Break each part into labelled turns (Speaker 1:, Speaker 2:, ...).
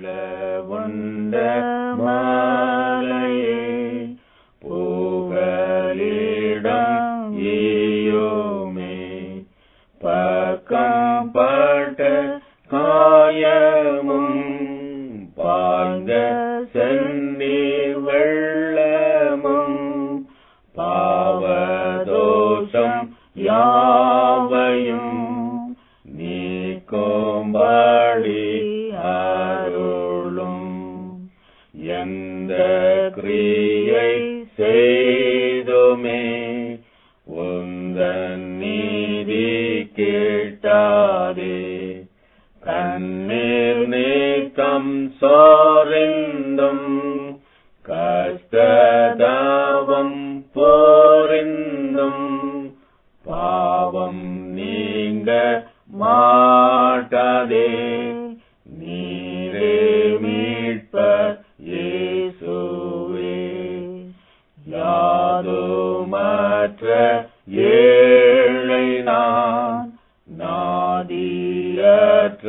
Speaker 1: உண்ட மாலையே புகலிடம் ஈயோமே பக்கம் பட்ட காயமும் பாய்ந்த செந்நீர் வெள்ளமும் பாவதோஷம் யாவையும் நீக்கும்படி அருளும். எந்த கிரியை செய்துமே உந்தன் நீதி கேட்டாதே. கண்ணீர் நீக்கம் சோரிந்தும் கஷ்டதாபம் போரிந்தும் பாவம் நீங்க மாட்டாதே. நீரே மீட்பர் இயேசுவே. யாதுமற்ற ஏழை நான் நாதியற்ற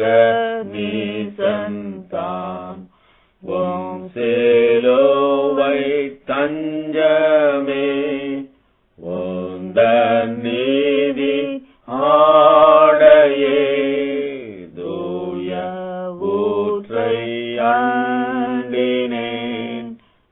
Speaker 1: நீசன்தான் உம் சிலுவை தஞ்சமே உந்தன் நீதி ஆடையே தூய ஊற்றை அண்டினேன்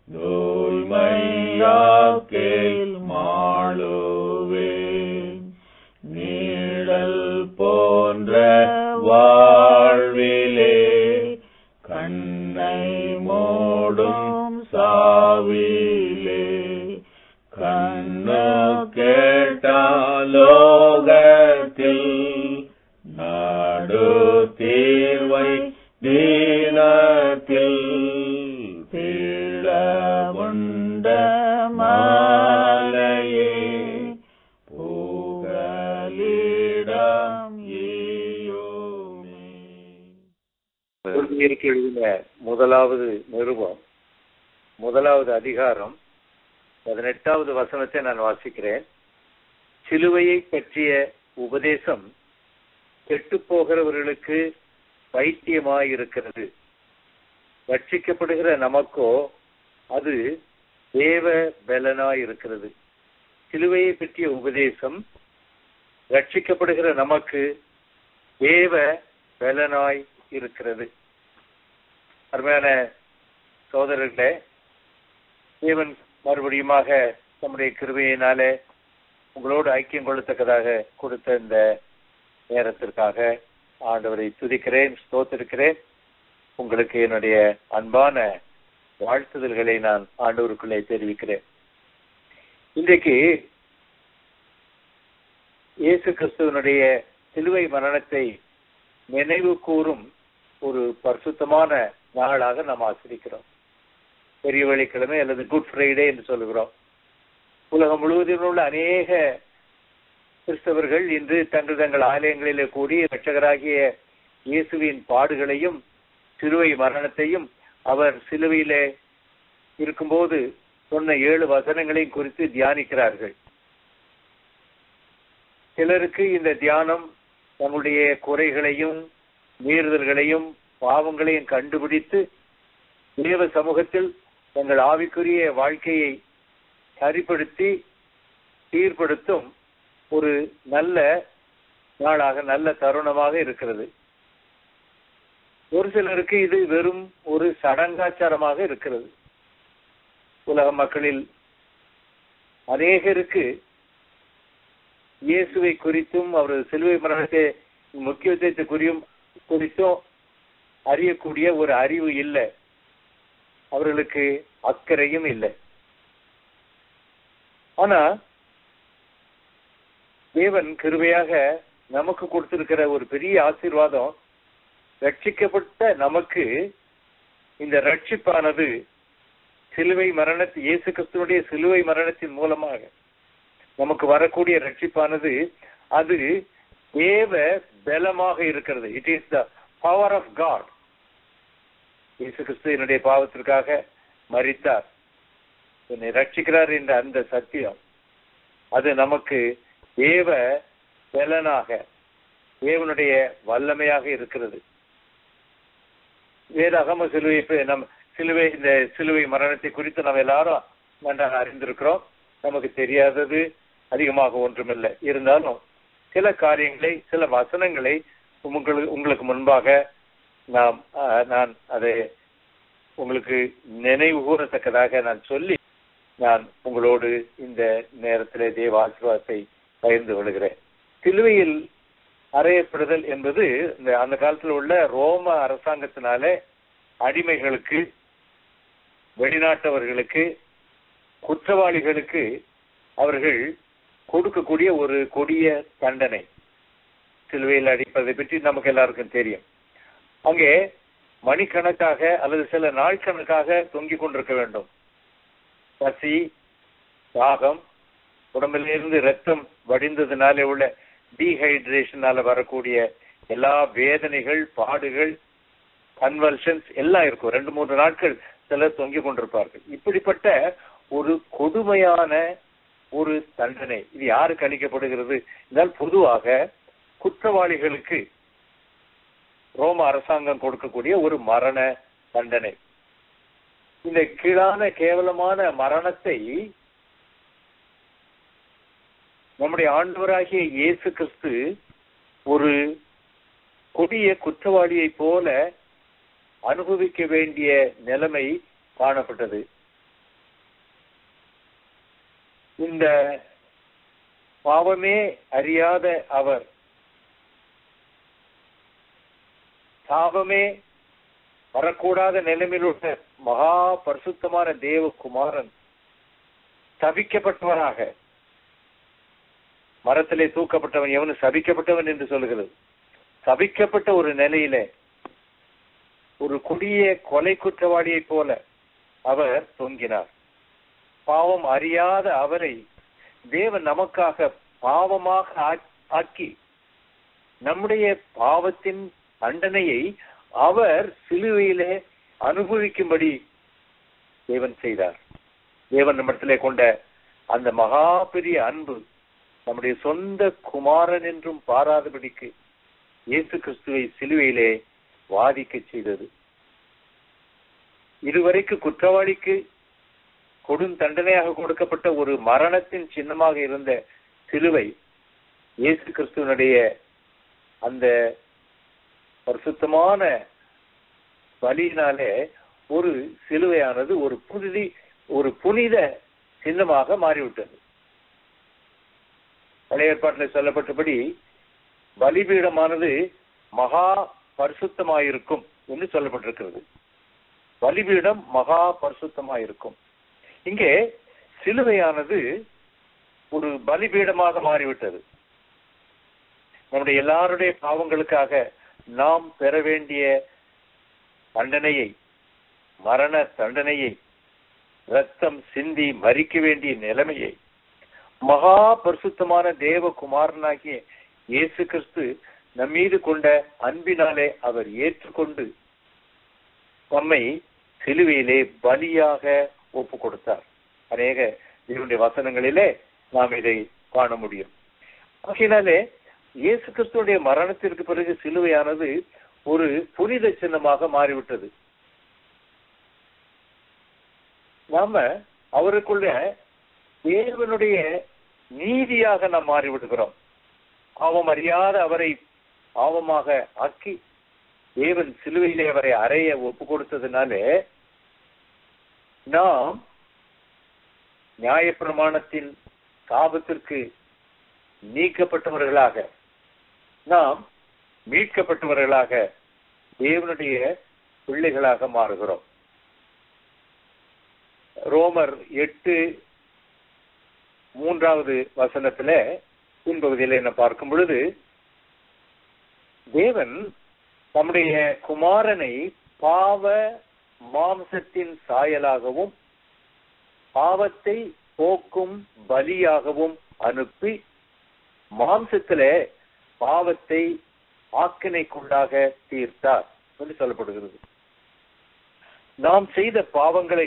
Speaker 1: தூய்மையாக்கேல் மாளுவேன். நீழல் போன்ற வாழ்விலே கண்ணை மூடும் சாவிலே கண்ணு கேட்டாலோகத்தில் நாடு தீர்வை தீனத்தில் பீழ உண்ட மாலையே புகலிடம் ஈயோமே.
Speaker 2: எழுதின முதலாவது நிருபம் 1வது அதிகாரம் 18வது வசனத்தை நான் வாசிக்கிறேன். சிலுவையை பற்றிய உபதேசம் கெட்டு போகிறவர்களுக்கு பைத்தியமாயிருக்கிறது, ரட்சிக்கப்படுகிற நமக்கோ அது தேவ பலனாயிருக்கிறது. சிலுவையை பற்றிய உபதேசம் ரட்சிக்கப்படுகிற நமக்கு தேவ பலனாய் இருக்கிறது. அருமையான சகோதரர்களே, தேவன் மறுபடியுமாக நம்முடைய கிருபையினாலே உங்களோடு ஐக்கியம் கொள்ளத்தக்கதாக கொடுத்த இந்த நேரத்திற்காக ஆண்டவரை துதிக்கிறேன், ஸ்தோத்திருக்கிறேன். உங்களுக்கு என்னுடைய அன்பான வாழ்த்துதல்களை நான் ஆண்டவருக்குள்ளே தெரிவிக்கிறேன். இன்றைக்கு இயேசு கிறிஸ்துவனுடைய சிலுவை மரணத்தை நினைவு கூறும் ஒரு பரிசுத்தமான நாளாக நாம் ஆசிரிக்கிறோம். பெரிய வெள்ளிக்கிழமை அல்லது குட் ஃப்ரைடே என்று சொல்லுகிறோம். உலகம் முழுவதிலும் உள்ள அநேக கிறிஸ்தவர்கள் இன்று தங்கள் ஆலயங்களிலே கூடி இரட்சகராகிய இயேசுவின் பாடுகளையும் சிலுவை மரணத்தையும் அவர் சிலுவையிலே இருக்கும்போது சொன்ன 7 வசனங்களையும் குறித்து தியானிக்கிறார்கள். சிலருக்கு இந்த தியானம் தங்களுடைய குறைகளையும் மீறுதல்களையும் பாவங்களையும் கண்டுபிடித்து தேவ சமூகத்தில் தங்கள் ஆவிக்குரிய வாழ்க்கையை சரிப்படுத்தி சீர்படுத்தும் ஒரு நல்ல நாளாக, நல்ல தருணமாக இருக்கிறது. ஒரு சிலருக்கு இது வெறும் ஒரு சடங்காச்சாரமாக இருக்கிறது. உலக மக்களில் அநேகருக்கு இயேசுவை குறித்தும் அவரது சிலுவை மரணத்தை முக்கியத்துவத்தை குறித்தும் அறியக்கூடிய ஒரு அறிவு இல்லை, அவர்களுக்கு அக்கறையும் இல்லை. ஆனா தேவன் கிருபையாக நமக்கு கொடுத்திருக்கிற ஒரு பெரிய ஆசீர்வாதம், ரட்சிக்கப்பட்ட நமக்கு இந்த ரட்சிப்பானது சிலுவை மரணத்தை இயேசு கிறிஸ்துவினுடைய சிலுவை மரணத்தின் மூலமாக நமக்கு வரக்கூடிய ரட்சிப்பானது அது தேவ பலமாக இருக்கிறது. It is the power of God. இயேசு கிறிஸ்து என்னுடைய பாவத்திற்காக மரித்தார், என்னை ரட்சிக்கிறார் என்ற அந்த சத்தியம் அது நமக்கு தேவ பலனாக, தேவனுடைய வல்லமையாக இருக்கிறது. வேதாகம சிலுவை இந்த சிலுவை மரணத்தை குறித்து நாம் எல்லாரும் நன்றாக அறிந்திருக்கிறோம். நமக்கு தெரியாதது அதிகமாக ஒன்றுமில்லை. இருந்தாலும் சில காரியங்களை, சில வசனங்களை உங்களுக்கு முன்பாக நான் அதை உங்களுக்கு நினைவு கூறத்தக்கதாக நான் சொல்லி நான் உங்களோடு இந்த நேரத்திலே தேவ ஆசீர்வாதத்தை பகிர்ந்து கொள்கிறேன். சிலுவையில் அறையப்படுதல் என்பது அந்த காலத்தில் உள்ள ரோம அரசாங்கத்தினாலே அடிமைகளுக்கு, வெளிநாட்டவர்களுக்கு, குற்றவாளிகளுக்கு அவர்கள் கொடுக்கக்கூடிய ஒரு கொடிய தண்டனை. சிலுவையில் அடிப்பதை பற்றி நமக்கு எல்லாருக்கும் தெரியும். அங்கே மணிக்கணக்காக அல்லது சில நாள் கணக்காக தொங்கிக் கொண்டிருக்க வேண்டும். பசி, தாகம், உடம்பிலிருந்து ரத்தம் வடிந்ததுனாலே உள்ள டீஹைட்ரேஷனால வரக்கூடிய எல்லா வேதனைகள், பாடுகள், கன்வல்ஷன்ஸ் எல்லாம் இருக்கும். 2-3 நாட்கள் சிலர் தொங்கிக் கொண்டிருப்பார்கள். இப்படிப்பட்ட ஒரு கொடுமையான ஒரு தண்டனை இது யாருக்கு அளிக்கப்படுகிறது என்றால், பொதுவாக குற்றவாளிகளுக்கு ரோம அரசாங்கம் கொடுக்கக்கூடிய ஒரு மரண தண்டனை. இந்த கீழான கேவலமான மரணத்தை நம்முடைய ஆண்டவராகிய இயேசு கிறிஸ்து ஒரு கொடிய குற்றவாளியை போல அனுபவிக்க வேண்டிய நிலைமை காணப்பட்டது. இந்த பாவமே அறியாத அவர், சாபமே வரக்கூடாத நிலைமையில் உள்ள மகா பரிசுத்தமான தேவகுமாரன் சபிக்கப்பட்டவராக, மரத்திலே தூக்கப்பட்டவன் எவனு சபிக்கப்பட்டவன் என்று சொல்லுகிறது. சபிக்கப்பட்ட ஒரு நிலையிலே ஒரு கொடிய கொலை குற்றவாளியை போல அவர் தொங்கினார். பாவம் அறியாத அவரை தேவன் நமக்காக பாவமாக ஆக்கி நம்முடைய பாவத்தின் தண்டனையை அவர் சிலுவையிலே அனுபவிக்கும்படி தேவன் செய்தார். தேவன் நம்மிடத்திலே கொண்ட அந்த மகா பெரிய அன்பு நம்முடைய சொந்த குமாரன் என்றும் பாராதபடிக்கு இயேசு கிறிஸ்துவை சிலுவையிலே வாதிக்க செய்தது. இதுவரைக்கு குற்றவாளிக்கு கொடும் தண்டனையாக கொடுக்கப்பட்ட ஒரு மரணத்தின் சின்னமாக இருந்த சிலுவை இயேசு கிறிஸ்துவனுடைய அந்த பரிசுத்தமான பலியினாலே ஒரு சிலுவையானது ஒரு புனித சின்னமாக மாறிவிட்டது. பழைய ஏற்பாட்டில் சொல்லப்பட்டபடி பலிபீடமானது மகா பரிசுத்தமாயிருக்கும் என்று சொல்லப்பட்டிருக்கிறது. பலிபீடம் மகா பரிசுத்தமாயிருக்கும். இங்கே சிலுவையானது ஒரு பலிபீடமாக மாறிவிட்டது. நம்முடைய எல்லாருடைய பாவங்களுக்காக நாம் பெற வேண்டிய தண்டனையை, மரண தண்டனையை, ரத்தம் சிந்தி மரிக்க வேண்டிய நிலைமையை மகா பரிசுத்தமான தேவகுமாரனாகிய இயேசு கிறிஸ்து நம்மீது கொண்ட அன்பினாலே அவர் ஏற்றுக்கொண்டு நம்மை சிலுவையிலே பலியாக ஒப்பு கொடுத்தார். அநேக தேவனுடைய வசனங்களிலே நாம் இதை காண முடியும். ஆகையினாலே இயேசு கிறிஸ்துடைய மரணத்திற்கு பிறகு சிலுவையானது ஒரு புனித சின்னமாக மாறிவிட்டது. நாம அவருக்குள்ள தேவனுடைய நீதியாக நாம் மாறிவிடுகிறோம். பாவம் அறியாத அவரை பாவமாக ஆக்கி தேவன் சிலுவையிலே அவரை அறைய ஒப்பு கொடுத்ததுனாலே நாம் நியாயப்பிரமாணத்தின் சாபத்திற்கு நீக்கப்பட்டவர்களாக, நாம் மீட்கப்பட்டவர்களாக, தேவனுடைய பிள்ளைகளாக மாறுகிறோம். ரோமர் 8:3 பின்பகுதியில என்ன பார்க்கும் பொழுது, தேவன் நம்முடைய குமாரனை பாவ மாம்சத்தின் சாயலாகவும் பாவத்தை போக்கும் பலியாகவும் அனுப்பி மாம்சத்திலே பாவத்தை ஆக்கினைக்குள்ளாக தீர்த்தார் என்று சொல்லப்படுகிறது. நாம் செய்த பாவங்களை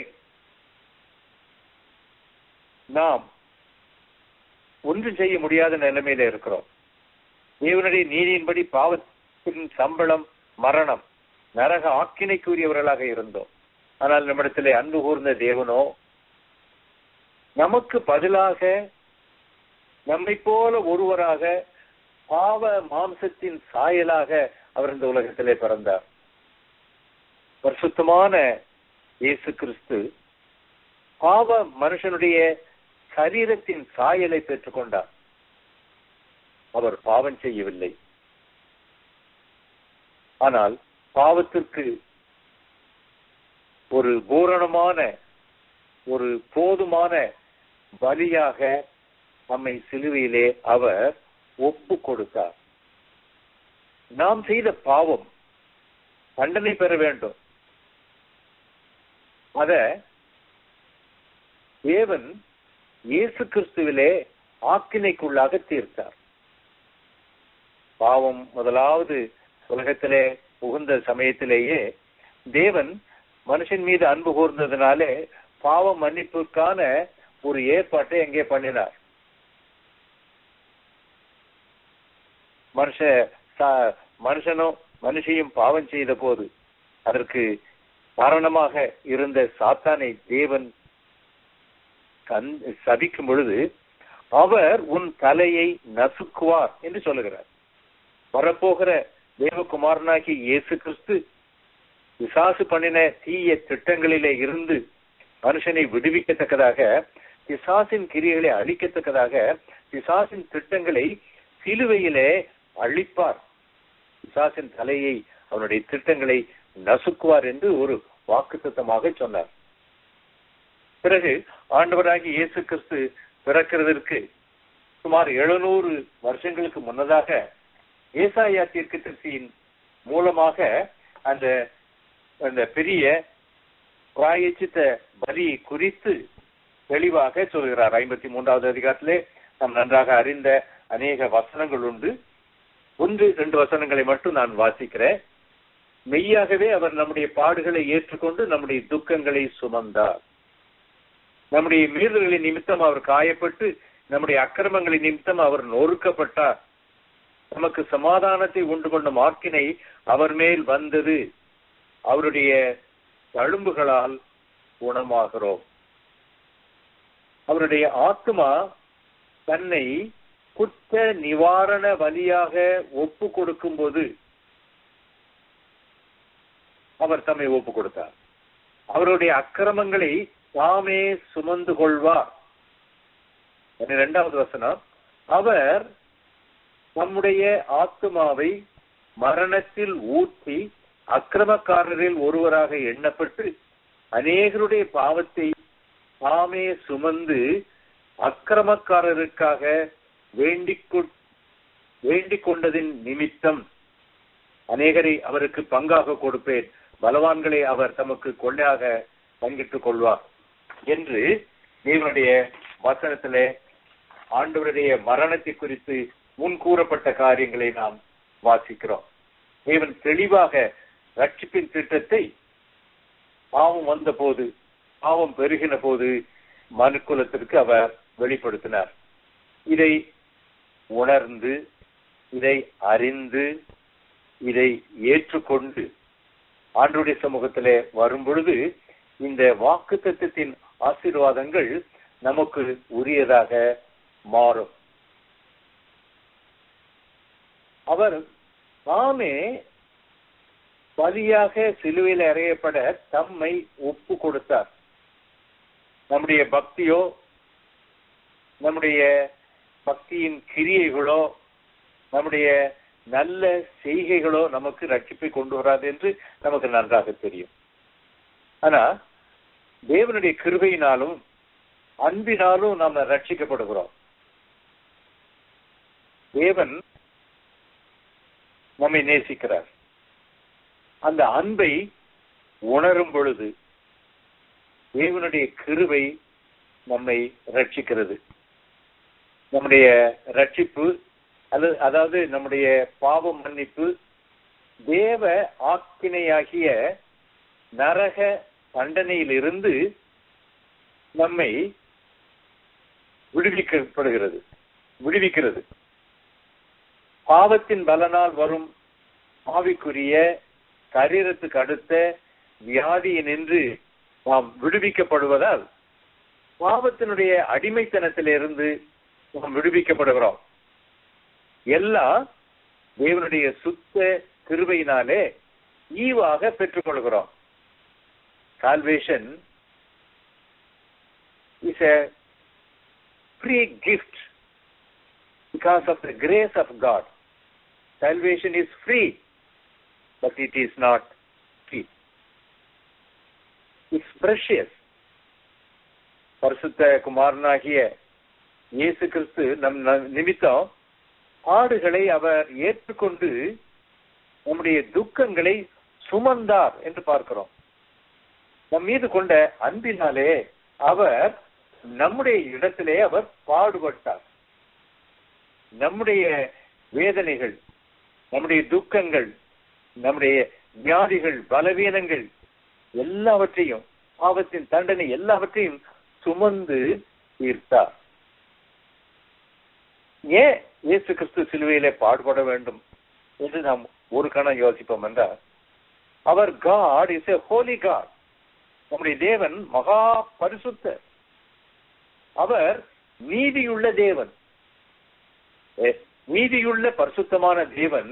Speaker 2: நாம் ஒன்றும் செய்ய முடியாத நிலைமையில இருக்கிறோம். தேவனுடைய நீதியின்படி பாவத்தின் சம்பளம் மரணம். நரக ஆக்கினைக்குரியவர்களாக இருந்தோம். ஆனால் நம்மிடத்திலே அன்பு கூர்ந்த தேவனோ நமக்கு பதிலாக நம்மை போல ஒருவராக பாவ மாம்சத்தின் சாயலாக அவர் இந்த உலகத்திலே பிறந்தார். பரிசுத்தமான இயேசு கிறிஸ்து பாவ மனுஷனுடைய சரீரத்தின் சாயலை பெற்றுக் கொண்டார். அவர் பாவம் செய்யவில்லை. ஆனால் பாவத்திற்கு ஒரு பூரணமான ஒரு போதுமான பலியாக நம்மை சிலுவையிலே அவர் ஒப்பு கொடுத்தார். நாம் செய்த பாவம் தண்டனை பெற வேண்டும். அத தேவன் இயேசு கிறிஸ்துவிலே ஆக்கினைக்குள்ளாக தீர்த்தார். பாவம் முதலாவது உலகத்திலே புகுந்த சமயத்திலேயே தேவன் மனுஷன் மீது அன்பு கூர்ந்ததினாலே பாவ மன்னிப்புக்கான ஒரு ஏற்பாட்டை எங்கே பண்ணினார். மனுஷனும் மனுஷையும் பாவம் செய்த போது அதற்கு காரணமாக இருந்த சாத்தானை தேவன் சபிக்கும் பொழுது அவர் உன் தலையை நசுக்குவார் என்று சொல்லுகிறார். வரப்போகிற தேவகுமாரனாகி இயேசு கிறிஸ்து பிசாசு பண்ணின தீய திட்டங்களிலே இருந்து மனுஷனை விடுவிக்கத்தக்கதாக, பிசாசின் கிரியைகளை அழிக்கத்தக்கதாக, பிசாசின் திட்டங்களை சிலுவையிலே அழிப்பார். பிசாசின் தலையை அவனுடைய திட்டங்களை நசுக்குவார் என்று ஒரு வாக்குத்தத்தமாக சொன்னார். பிறகு ஆண்டவராகி இயேசு கிறிஸ்து பிறக்கிறதற்கு சுமார் 700 வருஷங்களுக்கு முன்னதாக ஏசாயா தீர்க்கதரிசியின் மூலமாக அந்த பெரிய பிராயச்சித்த பலியை குறித்து தெளிவாக சொல்கிறார். 53வது அதிகாரத்திலே நாம் நன்றாக அறிந்த அநேக வசனங்கள் உண்டு. 1-2 வசனங்களை மட்டும் நான் வாசிக்கிறேன். மெய்யாகவே அவர் நம்முடைய பாடுகளை ஏற்றுக்கொண்டு நம்முடைய துக்கங்களை சுமந்தார். நம்முடைய மீறல்களின் நிமித்தம் அவர் காயப்பட்டு நம்முடைய அக்கிரமங்களின் நிமித்தம் அவர் நொறுக்கப்பட்டார். நமக்கு சமாதானத்தை உண்டு கொண்ட ஆக்கினை அவர் மேல் வந்தது. அவருடைய தழும்புகளால் குணமாகிறோம். அவருடைய ஆத்மா தன்னை குற்ற நிவாரண பலியாக ஒப்பு கொடுக்கும் போது அவர் தம்மை ஒப்பு கொடுத்தார். அவருடைய அக்கிரமங்களை தாமே சுமந்து கொள்வார். 2வது வசனம், அவர் நம்முடைய ஆத்மாவை மரணத்தில் ஊற்றி அக்கிரமக்காரரில் ஒருவராக எண்ணப்பட்டு அநேகருடைய பாவத்தை தாமே சுமந்து அக்கிரமக்காரருக்காக வேண்டிக் கொண்டதின் நிமித்தம் அநேகரை அவருக்கு பங்காக கொடுப்பேன், பலவான்களை அவர் தமக்கு கொள்ளையாக பங்கிட்டுக் கொள்வார் என்று தேவனுடைய வசனத்திலே ஆண்டவருடைய மரணத்தை குறித்து முன்கூறப்பட்ட காரியங்களை நாம் வாசிக்கிறோம். தேவன் தெளிவாக ரட்சிப்பின் திட்டத்தை பாவம் வந்த போது, பாவம் பெருகின போது மனுக்குலத்திற்கு அவர் வெளிப்படுத்தினார். இதை உணர்ந்து, இதை அறிந்து, இதை ஏற்றுக்கொண்டு ஆண்டவருடைய சமூகத்திலே வரும் பொழுது இந்த வாக்குத்தத்தத்தின் ஆசீர்வாதங்கள் நமக்கு உரியதாக மாறும். அவர் தாமே பலியாக சிலுவையில் அறையப்பட தம்மை ஒப்பு கொடுத்தார். நம்முடைய பக்தியோ, நம்முடைய பக்தியின் கிரியைகளோ, நம்முடைய நல்ல செய்கைகளோ நமக்கு ரட்சிப்பை கொண்டு வராது என்று நமக்கு நன்றாக தெரியும். ஆனா தேவனுடைய கிருபையினாலும் அன்பினாலும் நாம் ரட்சிக்கப்படுகிறோம். தேவன் நம்மை நேசிக்கிறார். அந்த அன்பை உணரும் பொழுது தேவனுடைய கிருபை நம்மை ரட்சிக்கிறது. நம்முடைய ரட்சிப்பு அதாவது நம்முடைய பாவ மன்னிப்பு தேவ ஆக்கினையாகிய நரக தண்டனையிலிருந்து நம்மை விடுவிக்கிறது. பாவத்தின் பலனால் வரும் ஆவிக்குரிய சரீரத்துக்கு அடுத்த வியாதியினின்று நாம் விடுவிக்கப்படுவதால் பாவத்தினுடைய அடிமைத்தனத்திலிருந்து நாம் விடுவிக்கப்படுகிறோம். எல்லாம் தேவனுடைய சுத்த கிருபையினாலே ஈவாக பெற்றுக்கொள்கிறோம். Salvation is a free gift because of the grace of God. Salvation is free, but it is not cheap. It's precious. பரிசுத்த குமாரனாகிய இயேசு கிறிஸ்து நம் நிமித்தம் பாடுகளை அவர் ஏற்றுக்கொண்டு நம்முடைய துக்கங்களை சுமந்தார் என்று பார்க்கிறோம். நம் மீது கொண்ட அன்பினாலே அவர் நம்முடைய இடத்திலே அவர் பாடுபட்டார். நம்முடைய வேதனைகள், நம்முடைய துக்கங்கள், நம்முடைய வியாதிகள், பலவீனங்கள் எல்லாவற்றையும், பாவத்தின் தண்டனை எல்லாவற்றையும் சுமந்து தீர்த்தார். ஏன் இயேசு கிறிஸ்து சிலுவையிலே பாடுபட வேண்டும் என்று நாம் ஒரு கணம் யோசிப்போம் என்றால், அவர் God is a holy God. நம்முடைய தேவன் மகா பரிசுத்தர். அவர் நீதியுள்ள தேவன். நீதியுள்ள பரிசுத்தமான தேவன்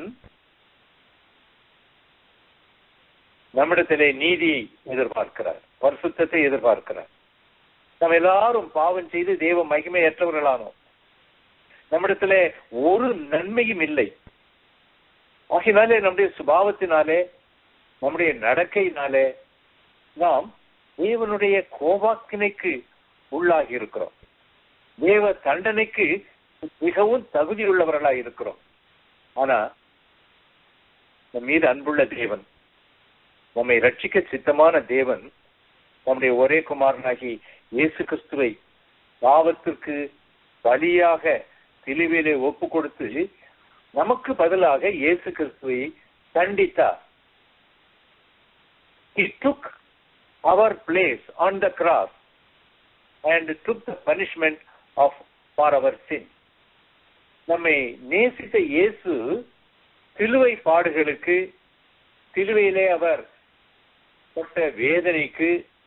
Speaker 2: நம்மிடத்திலே நீதியை எதிர்பார்க்கிறார், பரிசுத்தத்தை எதிர்பார்க்கிறார். நம்ம எல்லாரும் பாவம் செய்து தேவ மகிமையற்றவர்களானோம். நம்மிடத்திலே ஒரு நன்மையும் இல்லை. ஆகினாலே நம்முடைய சுபாவத்தினாலே, நம்முடைய நடக்கையினாலே நாம் தேவனுடைய கோபாக்கினைக்கு உள்ளாகி இருக்கிறோம். தேவ தண்டனைக்கு மிகவும் தகுதியுள்ளவர்களாக இருக்கிறோம். ஆனா நம் மீது அன்புள்ள தேவன், நம்மை ரட்சிக்க சித்தமான தேவன், நம்முடைய ஒரே குமாரனாகி இயேசு கிறிஸ்துவை பாவத்திற்கு பலியாக சிலுவையிலே ஒப்பு கொடுத்து நமக்கு பதிலாக இயேசு கிறிஸ்துவை தண்டித்தார். He took our place on the cross and took the punishment for our sin. நம்மை நேசித்த இயேசு சிலுவை பாடுகளுக்கு, சிலுவையிலே அவர் பட்ட வேதனைக்கு,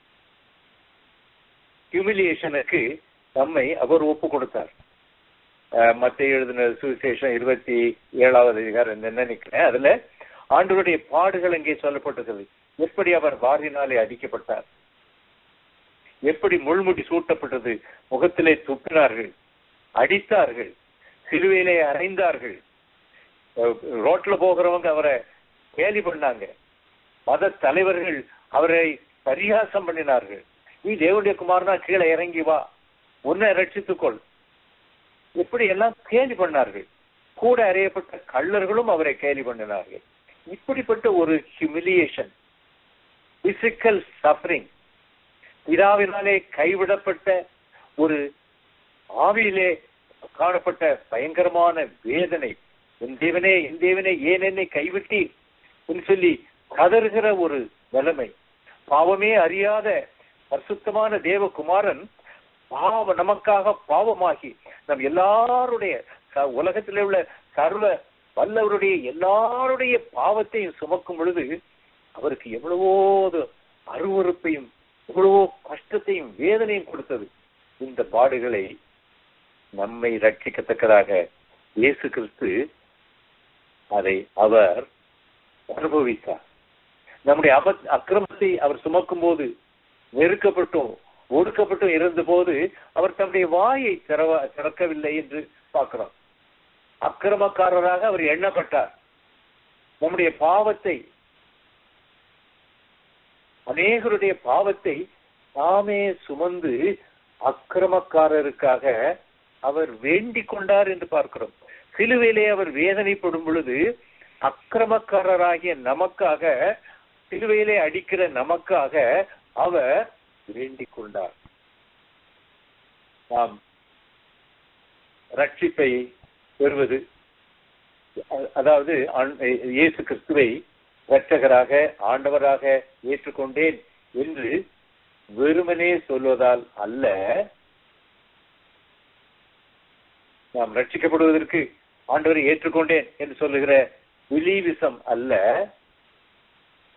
Speaker 2: ஹியூமிலியேஷனுக்கு நம்மை அவர் ஒப்பு கொடுத்தார். மத்தேயு எழுதின சுவிசேஷம் 27வது அதிகாரம் நினைக்கிறேன். அதுல ஆண்டவருடைய பாடுகள் அங்கே சொல்லப்பட்டது. எப்படி அவர் வாரினாலே அடிக்கப்பட்டார், எப்படி முள்முடி சூட்டப்பட்டது, முகத்திலே துப்பினார்கள், அடித்தார்கள், சிலுவையிலே அறைந்தார்கள், ரோட்ல போகிறவங்க அவரை கேலி பண்ணாங்க, மத தலைவர்கள் அவரை பரிகாசம் பண்ணினார்கள். நீ தேவனுடைய குமாரனா கீழே இறங்கி வா, உன்னை ரட்சித்துக்கொள், இப்படி எல்லாம் கேலி பண்ணார்கள். கூட அறையப்பட்ட கள்ளர்களும் அவரை கேலி பண்ணினார்கள். இப்படிப்பட்ட ஒரு ஹியூமிலியேஷன், பிசிக்கல் சஃபரிங், பிதாவினாலே கைவிடப்பட்ட ஒரு ஆவியிலே காணப்பட்ட பயங்கரமான வேதனை, என் தேவனே என் தேவனே ஏன் என்னை கைவிட்டீர் என்று சொல்லி கதறுகிற ஒரு நிலைமை. பாவமே அறியாத பரிசுத்தமான தேவகுமாரன் நமக்காக பாவமாகி நம் எல்லாருடைய உலகத்திலே உள்ள சர்வ வல்லவருடைய எல்லாருடைய பாவத்தையும் சுமக்கும் பொழுது அவருக்கு எவ்வளவோ அருவருப்பையும் எவ்வளவோ கஷ்டத்தையும் வேதனையும் கொடுத்தது. இந்த பாடுகளை நம்மை ரட்சிக்கத்தக்கதாக இயேசு கிறிஸ்து அதை அவர் அனுபவித்தார். நம்முடைய அக்கிரமத்தை அவர் சுமக்கும் போது, நெருக்கப்பட்டும் ஒடுக்கப்பட்டும் இருந்த போது அவர் தம்முடைய வாயை திறக்கவில்லை என்று பார்க்கிறோம். அக்கிரமக்காரராக அவர் எண்ணப்பட்டார். நம்முடைய பாவத்தை, அநேகருடைய பாவத்தை தாமே சுமந்து அக்கிரமக்காரருக்காக அவர் வேண்டிக் கொண்டார் என்று பார்க்கிறோம். சிலுவையிலே அவர் வேதனைப்படும் பொழுது அக்கிரமக்காரராகிய நமக்காக, சிலுவையிலே அடிக்கிற நமக்காக அவர் வேண்டிக் கொண்டார். நாம் ரட்சிப்பை பெறுவது, அதாவது இயேசு கிறிஸ்துவை இரட்சகராக ஆண்டவராக ஏற்றுக்கொண்டேன் என்று வெறுமனே சொல்வதால் அல்ல. நாம் ரட்சிக்கப்படுவதற்கு ஆண்டவரை ஏற்றுக்கொண்டேன் என்று சொல்லுகிற பிலீவிசம் அல்ல,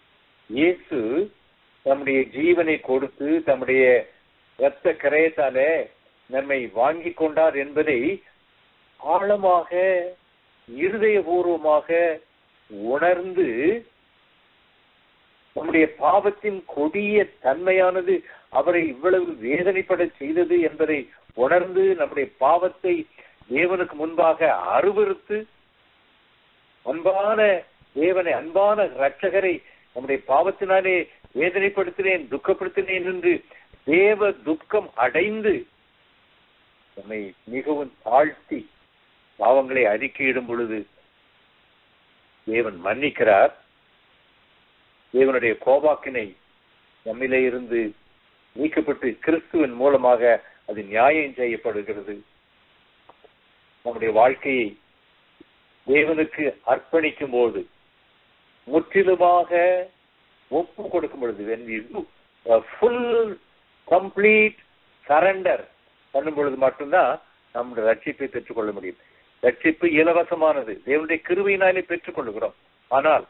Speaker 2: இயேசு தம்முடைய ஜீவனை கொடுத்து தம்முடைய இரத்த கரையத்தாலே நம்மை வாங்கி கொண்டார் என்பதை ஆழமாக இருதயபூர்வமாக உணர்ந்து நம்முடைய பாவத்தின் கொடிய தன்மையானது அவரை இவ்வளவு வேதனைப்பட செய்தது என்பதை உணர்ந்து நம்முடைய பாவத்தை தேவனுக்கு முன்பாக அருவருத்து அன்பான தேவனை, அன்பான இரட்சகரை நம்முடைய பாவத்தினாலே வேதனைப்படுத்தினேன், துக்கப்படுத்தினேன் என்று தேவ துக்கம் அடைந்து நம்மை மிகவும் தாழ்த்தி பாவங்களை அறிக்கையிடும் பொழுது தேவன் மன்னிக்கிறார். தேவனுடைய கோபாக்கினை நம்மிலே இருந்து நீக்கப்பட்டு கிறிஸ்துவின் மூலமாக அது நியாயம் செய்யப்படுகிறது. நம்முடைய வாழ்க்கையை தேவனுக்கு அர்ப்பணிக்கும் போது, முற்றிலுமாக ஒப்பு கொடுக்கும் பொழுது, when we do a full complete surrender பண்ணும் பொழுது மட்டும்தான் நம்முடைய ரட்சிப்பை பெற்றுக்கொள்ள முடியும். ரட்சிப்பு இலவசமானது, தேவனுடைய கிருபையினாலே பெற்றுக் கொள்கிறோம். ஆனால்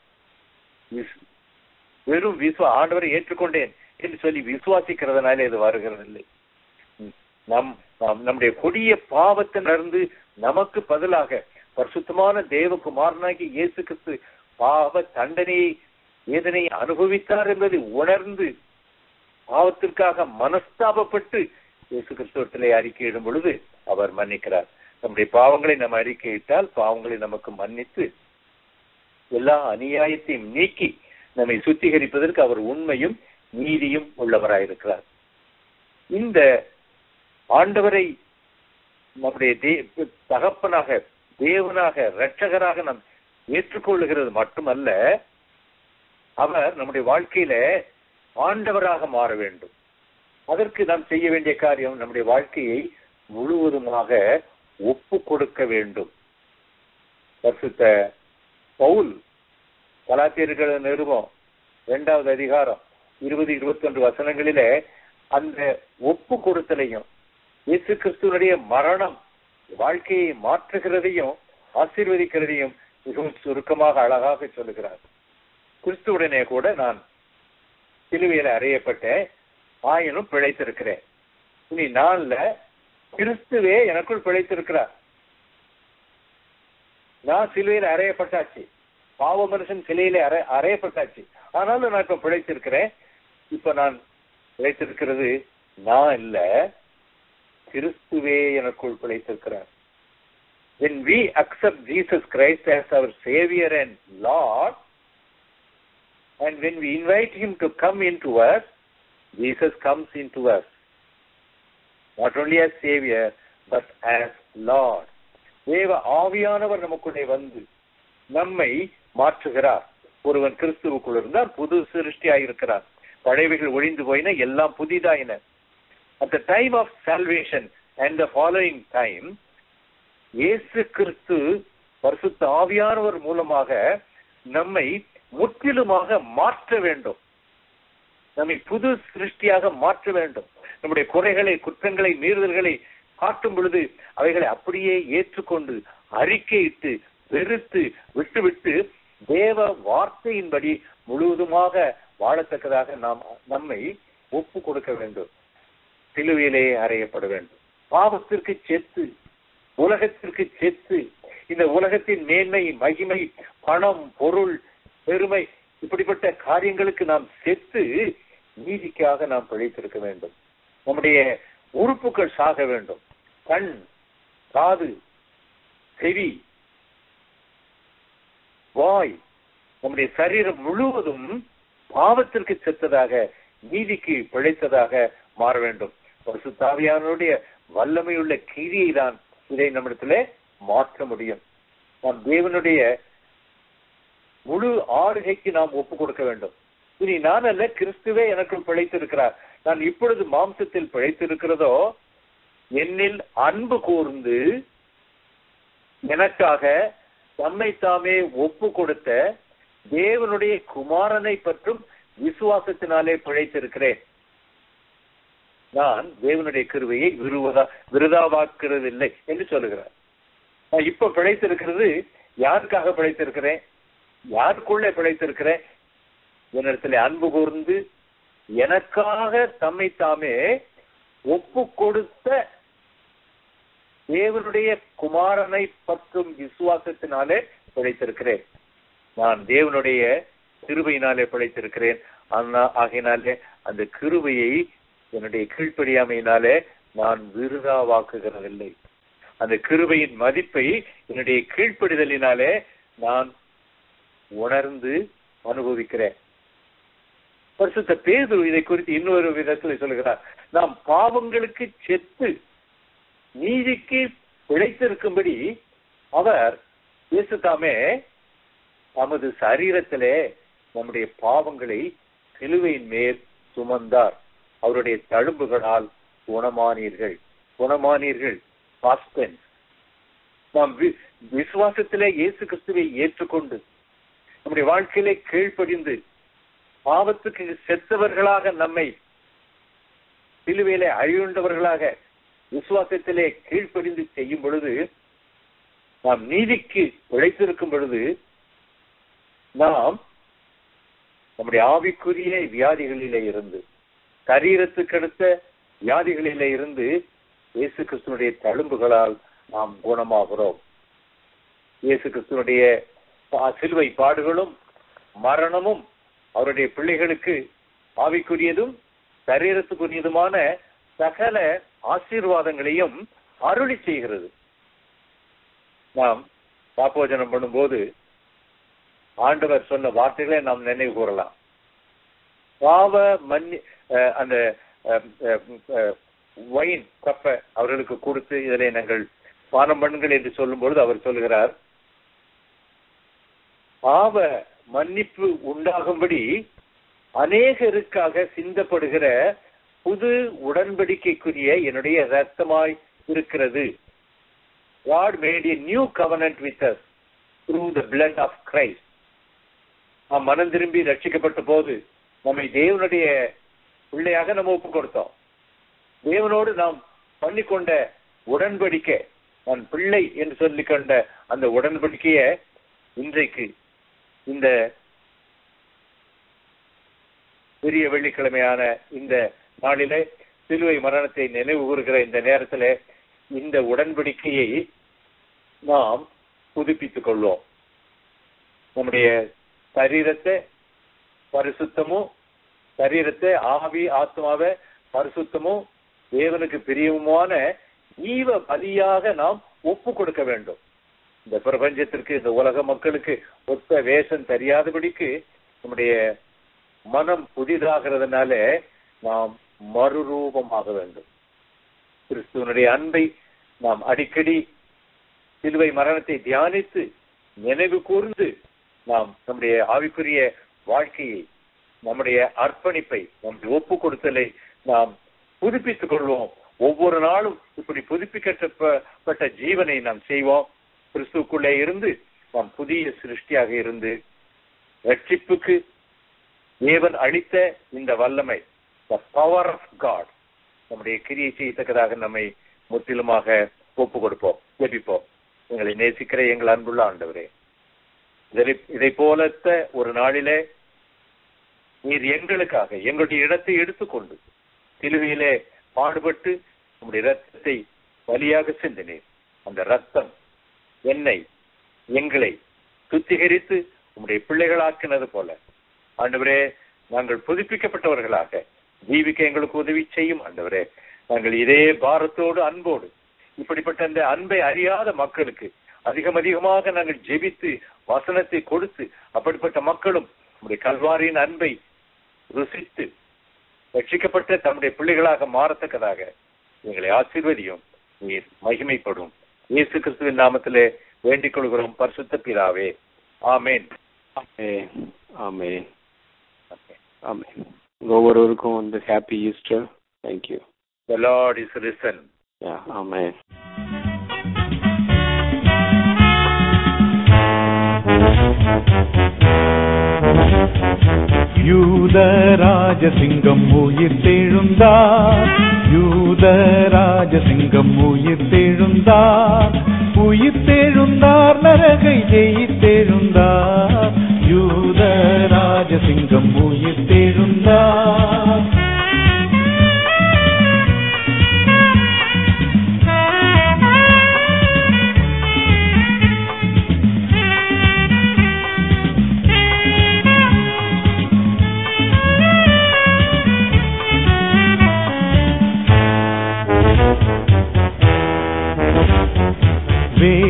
Speaker 2: வெறும் ஆண்டவரை ஏற்றுக்கொண்டேன் என்று சொல்லி விசுவாசிக்கிறதுனாலே இது வருகிறது இல்லை. நம்முடைய கொடிய பாவத்திலிருந்து நமக்கு பதிலாக பரிசுத்தமான தேவகுமாரனாகி இயேசு கிறிஸ்து பாவ தண்டனையை வேதனை அனுபவித்தார் என்பதை உணர்ந்து பாவத்திற்காக மனஸ்தாபப்பட்டு இயேசு கிறிஸ்துவத்திலே அறிக்கையிடும் பொழுது அவர் மன்னிக்கிறார். நம்முடைய பாவங்களை நம்ம அறிக்கையிட்டால் பாவங்களை நமக்கு மன்னித்து எல்லா அநியாயத்தையும் நீக்கி நம்மை சுத்திகரிப்பதற்கு அவர் உண்மையும் நீதியும் உள்ளவராயிருக்கிறார். இந்த ஆண்டவரை நம்முடைய தகப்பனாக, தேவனாக, இரட்சகராக நாம் ஏற்றுக்கொள்ளுகிறது மட்டுமல்ல, அவர் நம்முடைய வாழ்க்கையில ஆண்டவராக மாற வேண்டும். அதற்கு நாம் செய்ய வேண்டிய காரியம் நம்முடைய வாழ்க்கையை முழுவதுமாக ஒப்பு கொடுக்க வேண்டும். பரிசுத்த பவுல் கலாத்தியர்கள் நிருபம் 2வது அதிகாரம் 20-21 வசனங்களிலே அந்த ஒப்பு கொடுத்தலையும் இயேசு கிறிஸ்துவனுடைய மரணம் வாழ்க்கையை மாற்றுகிறதையும் ஆசீர்வதிக்கிறதையும் மிகவும் சுருக்கமாக அழகாக சொல்லுகிறார். கிறிஸ்துவுடனே கூட நான் சிலுவையில அறையப்பட்டேன், ஆயினும் பிழைத்திருக்கிறேன். இனி நான்ல கிறிஸ்துவே எனக்குள் பிழைத்திருக்கிறார். நான் சிலுவையில அறையப்பட்டாச்சு, பாவ மனுஷன் சிலையில அறையப்பட்டாச்சு. ஆனாலும் நான் இப்ப பிழைத்திருக்கிறேன். இப்ப நான் பிழைத்திருக்கிறது நான் இல்ல, கிறிஸ்துவே எனக்குள் பிழைத்திருக்கிறார். When we accept Jesus Christ as our Savior and Lord, and when we invite Him to come into us, Jesus comes into us. Not only as Savior, but as Lord. தேவ ஆவியானவர் நமக்குள்ளே வந்து நம்மை மாற்றுகிறார். ஒருவன் கிறிஸ்துவுக்குள் இருந்தால் புது சிருஷ்டியாயிருக்கிறார். பழையவைகள் ஒழிந்து போயின, எல்லாம் புதிதாயின. At the time of salvation and the following time, இயேசு கிறிஸ்து பரிசுத்த ஆவியானவர் மூலமாக நம்மை முற்றிலுமாக மாற்ற வேண்டும். நம்மை புது சிருஷ்டியாக மாற்ற வேண்டும். நம்முடைய குறைகளை, குற்றங்களை, மீறுதல்களை காட்டும் பொழுது அவைகளை அப்படியே ஏற்றுக்கொண்டு அறிக்கையிட்டு வெறுத்து விட்டுவிட்டு தேவ வார்த்தையின்படி முழுவதுமாக வாழத்தக்கதாக நாம் நம்மை ஒப்பு கொடுக்க வேண்டும். சிலுவையிலே அறையப்பட வேண்டும். பாவத்திற்கு செத்து, உலகத்திற்கு செத்து, இந்த உலகத்தின் மேன்மை, மகிமை, பணம், பொருள், பெருமை, இப்படிப்பட்ட காரியங்களுக்கு நாம் செத்து நீதிக்காக நாம் பிழைத்திருக்க வேண்டும். நம்முடைய உறுப்புகள் சாக வேண்டும். கண், காது, செவி, வாய், நம்முடைய சரீரம் முழுவதும் பாவத்திற்கு செத்ததாக, நீதிக்கு பிழைத்ததாக மாற வேண்டும். பரிசுத்த ஆவியானவருடைய வல்லமையுள்ள கிரியை தான் இதை நம்மிடத்திலே மாற்ற முடியும். நாம் தேவனுடைய முழு ஆளுகைக்கு நாம் ஒப்பு கொடுக்க வேண்டும். இனி நான் அல்ல, கிறிஸ்துவே எனக்குள் பிழைத்திருக்கிறார். நான் இப்பொழுது மாம்சத்தில் பிழைத்திருக்கிறதோ என்னில் அன்பு கூர்ந்து எனக்காக தம்மை தாமே ஒப்பு கொடுத்த தேவனுடைய குமாரனை பற்றும் விசுவாசத்தினாலே பிழைத்திருக்கிறேன். நான் தேவனுடைய கிருபையை விருதாவாக்குறதில்லை என்று சொல்லுகிறார். நான் இப்ப பிழைத்திருக்கிறது யாருக்காக பிழைத்திருக்கிறேன்? யாருக்குள்ளே பிழைத்திருக்கிறேன்? என்னிடத்தில் அன்பு கூர்ந்து எனக்காக தம்மை தாமே ஒப்பு கொடுத்த தேவனுடைய குமாரனை பற்றும் விசுவாசத்தினாலே பிழைத்திருக்கிறேன். நான் தேவனுடைய கிருபையினாலே பிழைத்திருக்கிறேன். ஆகையினாலே அந்த கிருபையை என்னுடைய கீழ்ப்படியாமையினாலே நான் விருதாவாக்குகிறதில்லை. அந்த கிருபையின் மதிப்பை என்னுடைய கீழ்ப்படிதலினாலே நான் உணர்ந்து அனுபவிக்கிறேன். பரிசுத்த பேதுரு இதை குறித்து இன்னொரு விதத்தில் சொல்கிறார். நாம் பாவங்களுக்கு செத்து நீதிக்கு பிழைத்திருக்கும்படி அவர் இயேசு தாமே தமது சரீரத்திலே நம்முடைய பாவங்களை சிலுவையின் மேல் சுமந்தார். அவருடைய தழும்புகளால் குணமானீர்கள். நாம் விசுவாசத்திலே இயேசு கிறிஸ்துவை ஏற்றுக்கொண்டு நம்முடைய வாழ்க்கையிலே கீழ்ப்படிந்து பாவத்துக்கு செத்தவர்களாக நம்மை சிலுவையிலே அழிவுண்டவர்களாக விசுவாசத்திலே கீழ்ப்படிந்து செய்யும் பொழுது, நாம் நீதிக்கு பிழைத்திருக்கும் பொழுது, நாம் நம்முடைய ஆவிக்குரிய வியாதிகளிலே இருந்து, சரீரத்துக்கு அடுத்த வியாதிகளிலே இருந்து இயேசு கிறிஸ்துவனுடைய தழும்புகளால் நாம் குணமாகிறோம். இயேசு கிறிஸ்துவனுடைய சிலுவை பாடுகளும் மரணமும் அவருடைய பிள்ளைகளுக்கு ஆவிக்குரியதும் சரீரத்துக்குரியதுமான சகல ஆசீர்வாதங்களையும் அருளி செய்கிறது. நாம் பாப்போஜனம் பண்ணும்போது ஆண்டவர் சொன்ன வார்த்தைகளை நாம் நினைவு கூறலாம். அந்த வைன் கப்பை அவர்களுக்கு கொடுத்து இதிலே நாங்கள் பானம் பண்ணுங்கள் என்று சொல்லும் பொழுது அவர் சொல்லுகிறார், பாவ மன்னிப்பு உண்டாகும்படி அநேகருக்காக சிந்தப்படுகிற புது உடன்படிக்கைக்குரிய என்னுடைய இரத்தமாய் இருக்கிறது. God made a new covenant with us through the blood of Christ. நாம் மனம் திரும்பி ரட்சிக்கப்பட்ட போது நம்மை தேவனுடைய பிள்ளையாக நம்ம ஒப்பு கொடுத்தோம். தேவனோடு நாம் பண்ணிக்கொண்ட உடன்படிக்கை, நான் பிள்ளை என்று சொல்லிக்கொண்ட அந்த உடன்படிக்கைய இன்றைக்கு இந்த பெரிய வெள்ளிக்கிழமையான இந்த நாளிலே சிலுவை மரணத்தை நினைவு கூறுகிற இந்த நேரத்தில் இந்த உடன்படிக்கையை நாம் புதுப்பித்துக் கொள்வோம். நம்முடைய சரீரத்தை பரிசுத்தமும், சரீரத்தை ஆவி ஆத்மாவை பரிசுத்தமும் தேவனுக்கு பிரியமுமான ஈவ பலியாக நாம் ஒப்பு கொடுக்க வேண்டும். இந்த பிரபஞ்சத்திற்கு, இந்த உலக மக்களுக்கு ஒத்த வேஷம் தெரியாதபடிக்கு நம்முடைய மனம் புதிதாகிறதுனால நாம் மறுரூபமாக வேண்டும். கிறிஸ்துவனுடைய அன்பை நாம் அடிக்கடி சிலுவை மரணத்தை தியானித்து நினைவு கூர்ந்து நாம் நம்முடைய ஆவிக்குரிய வாழ்க்கையை, நம்முடைய அர்ப்பணிப்பை, நம்முடைய ஒப்பு கொடுத்தலை நாம் புதுப்பித்துக் கொள்வோம். ஒவ்வொரு நாளும் இப்படி புதுப்பிக்கப்பட்ட ஜீவனை நாம் செய்வோம். கிறிஸ்துக்குள்ளே இருந்து நாம் புதிய சிருஷ்டியாக இருந்து ரட்சிப்புக்கு தேவன் அளித்த இந்த வல்லமை, the power of God, நம்முடைய கிரியை செய்யத்தக்கதாக நம்மை முற்றிலுமாக ஒப்பு கொடுப்போம். ஜெபிப்போம். எங்களை நேசிக்கிற எங்கள் அன்புள்ள ஆண்டவரே, இதை போலத்த ஒரு நாளிலே நீர் எங்களுக்காக எங்களுடைய இடத்தை எடுத்துக்கொண்டு சிலுவையிலே பாடுபட்டு நம்முடைய ரத்தத்தை பலியாக சிந்தினீர். அந்த ரத்தம் எங்களை சுத்திகரித்து உம்முடைய பிள்ளைகளாக்கினது போல ஆண்டவரே, நாங்கள் புதுப்பிக்கப்பட்டவர்களாக ஜீவிக்க எங்களுக்கு உதவி செய்யும். ஆண்டவரே, நாங்கள் இதே பாரத்தோடு அன்போடு இப்படிப்பட்ட அந்த அன்பை அறியாத மக்களுக்கு அதிகமாக நாங்கள் ஜெபித்து வசனத்தை கொடுத்து அப்படிப்பட்ட மக்களும் நம்முடைய கல்வாரியின் அன்பை ருசித்து ரட்சிக்கப்பட்ட தம்முடைய பிள்ளைகளாக மாறத்தக்கதாக எங்களை ஆசீர்வதியும். நீர் மகிமைப்படும். இயேசு கிறிஸ்துவின் நாமத்திலே வேண்டிக் கொள்கிறோம் பரிசுத்த பிதாவே. ஆமென்.
Speaker 1: ஆமென். ஆமென். ஒவ்வொருவருக்கும் வந்து happy Easter. Thank you.
Speaker 2: The Lord is risen.
Speaker 1: Yeah, amen.
Speaker 3: யூதராஜசிங்கம் உயிர்த்தெழுந்தார், யூதராஜசிங்கம் உயிர்த்தெழுந்தார், உயிர்த்தெழுந்தார், நரகை ஜெயித்தெழுந்தார், யூதராஜசிங்கம்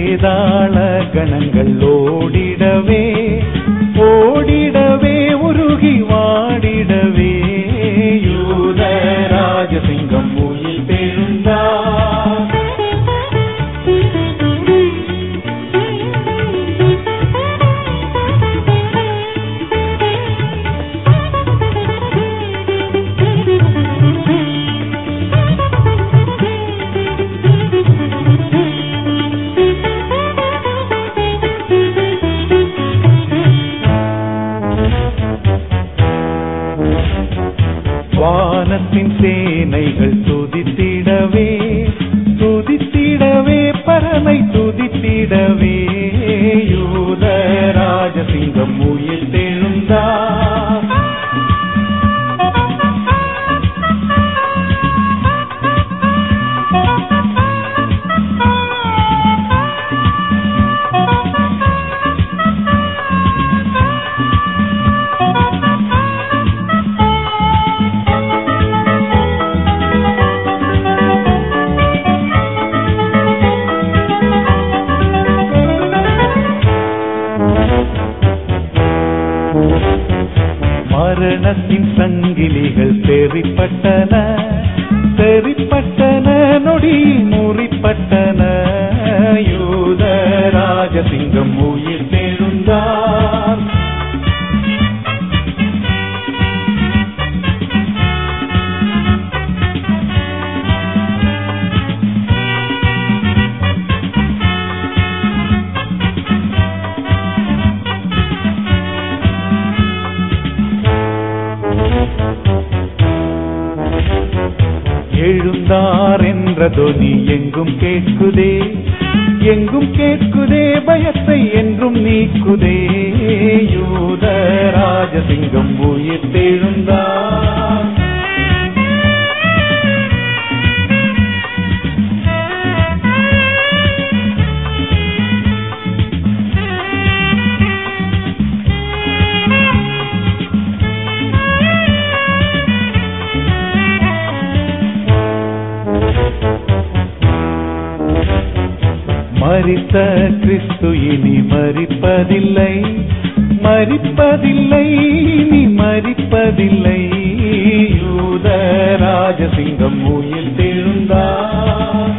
Speaker 3: வேதாள கணங்கள் ஓடிடவே ஓடிடவே உருகி வாடிடவே யூத ராஜசிங்கம் உயிர் தெழுந்தார். வானத்தின் சேனைகள் துதித்திடவே துதித்திடவே பரமை துதித்திடவே யூத ராஜசிங்கம் உயிர் தெழுந்தார். மரணத்தின் சங்கிலிகள் தெரிப்பட்டன தெரிப்பட்டன நொடியில் முறிப்பட்டன யூத ராஜசிங்கம் உயிர் தெழுந்தார். எழுந்தார் என்ற தொனி எங்கும் கேட்குதே எங்கும் கேட்குதே பயத்தை என்றும் நீக்குதே யூத ராஜசிங்கம் உயிர் தெழுந்தார். மரித்த கிறிஸ்து இனி மரிப்பதில்லை மரிப்பதில்லை இனி மரிப்பதில்லை யூத ராஜசிங்கம் உயிர் தெழுந்தார்.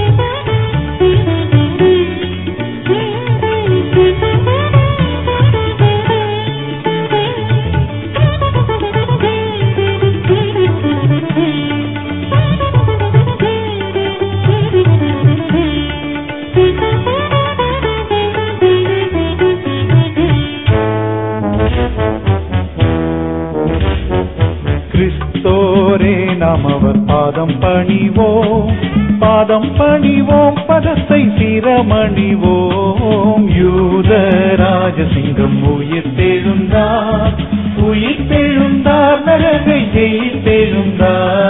Speaker 3: கிறிஸ்தோரே நாம் அவர் பாதம் பணிவோம் பதத்தை சிரமணிவோம் யூத ராஜசிங்கம் உயிர் தெழுந்தார் நரகை ஜெயித்தெழுந்தார்.